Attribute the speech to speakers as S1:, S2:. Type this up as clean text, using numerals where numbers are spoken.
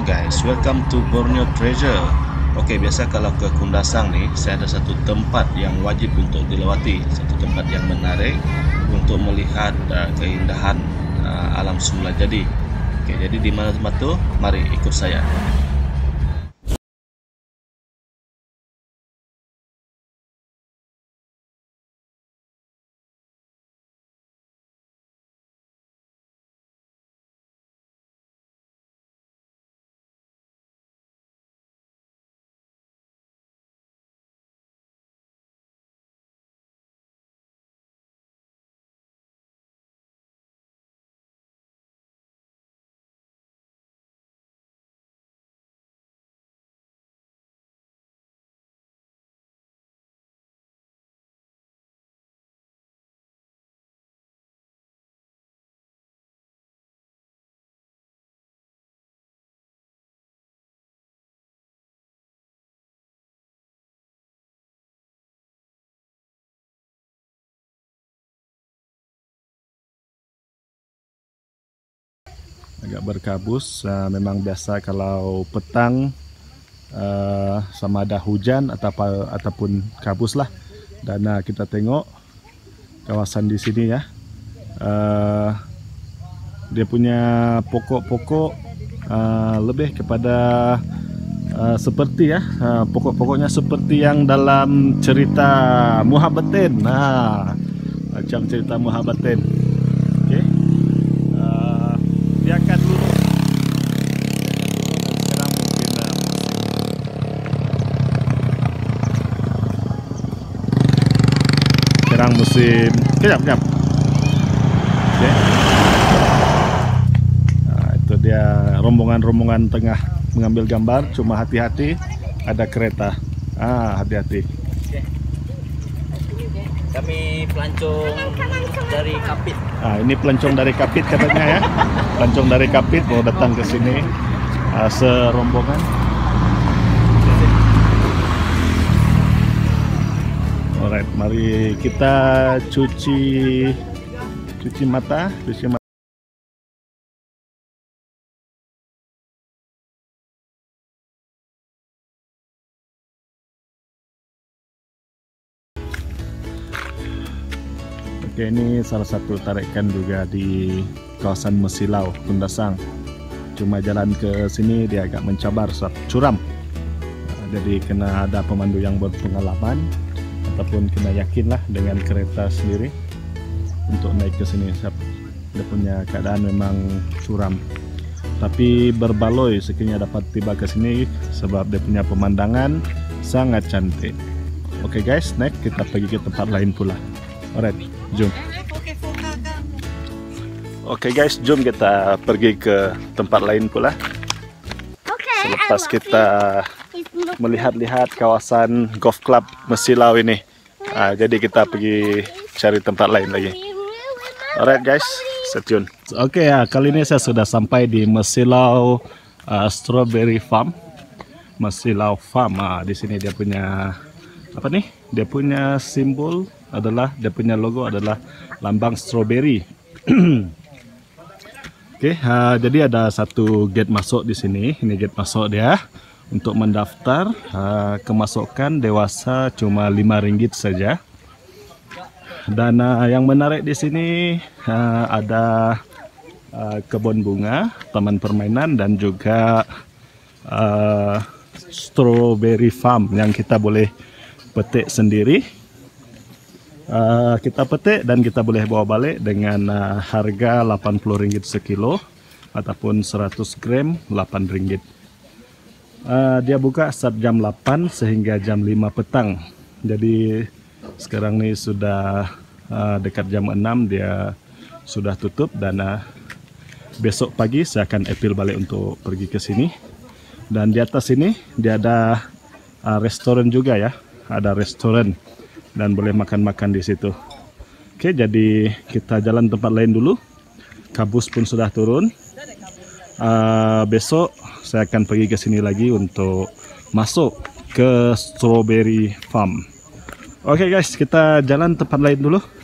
S1: guys, welcome to Borneo Treasure. Oke, biasa kalau ke Kundasang nih, saya ada satu tempat yang wajib untuk dilewati, satu tempat yang menarik untuk melihat keindahan alam semula jadi. Oke, jadi di mana tempat tuh? Mari ikut saya. Agak berkabus, memang biasa kalau petang sama ada hujan ataupun kabus lah. Dan kita tengok kawasan di sini ya, dia punya pokok-pokok lebih kepada seperti ya, pokok-pokoknya seperti yang dalam cerita Muhabbatin. Macam cerita Muhabbatin. Oke. Biarkan dulu. Sekarang mungkin sekarang musim kejap. Oke. Itu dia rombongan-rombongan tengah mengambil gambar. Cuma hati-hati, ada kereta. Hati-hati.
S2: Kami pelancong dari Kapit.
S1: Ini pelancong dari Kapit katanya ya. Pelancong dari Kapit mau datang ke sini serombongan. Alright, mari kita cuci mata. Oke, ini salah satu tarikan juga di kawasan Mesilau, Kundasang. Cuma jalan ke sini dia agak mencabar, curam. Jadi kena ada pemandu yang berpengalaman ataupun kena yakinlah dengan kereta sendiri untuk naik ke sini. Dia punya keadaan memang curam. Tapi berbaloi sekiranya dapat tiba ke sini sebab dia punya pemandangan sangat cantik. Oke guys, next kita pergi ke tempat lain pula. Alright, jom. Oke guys, jom kita pergi ke tempat lain pula. Selepas kita melihat-lihat kawasan golf club Mesilau ini, jadi kita pergi cari tempat lain lagi. Alright guys, stay tune. Oke ya, kali ini saya sudah sampai di Mesilau Strawberry Farm. Mesilau Farm. Di sini dia punya apa nih? Dia punya simbol adalah, dia punya logo adalah lambang strawberry. Oke, jadi ada satu gate masuk di sini. Ini gate masuk dia untuk mendaftar. Kemasukan dewasa cuma RM5 saja. Dan yang menarik di sini ada kebun bunga, taman permainan, dan juga strawberry farm yang kita boleh petik sendiri. Kita petik dan kita boleh bawa balik dengan harga RM80 sekilo ataupun 100 gram RM8. Dia buka start jam 8 sehingga jam 5 petang. Jadi sekarang ini sudah dekat jam 6, dia sudah tutup. Dan besok pagi saya akan appeal balik untuk pergi ke sini. Dan di atas ini dia ada restoran juga ya, ada restoran dan boleh makan-makan di situ. Oke, jadi kita jalan tempat lain dulu. Kabus pun sudah turun. Besok saya akan pergi ke sini lagi untuk masuk ke Strawberry Farm. Oke guys, kita jalan tempat lain dulu.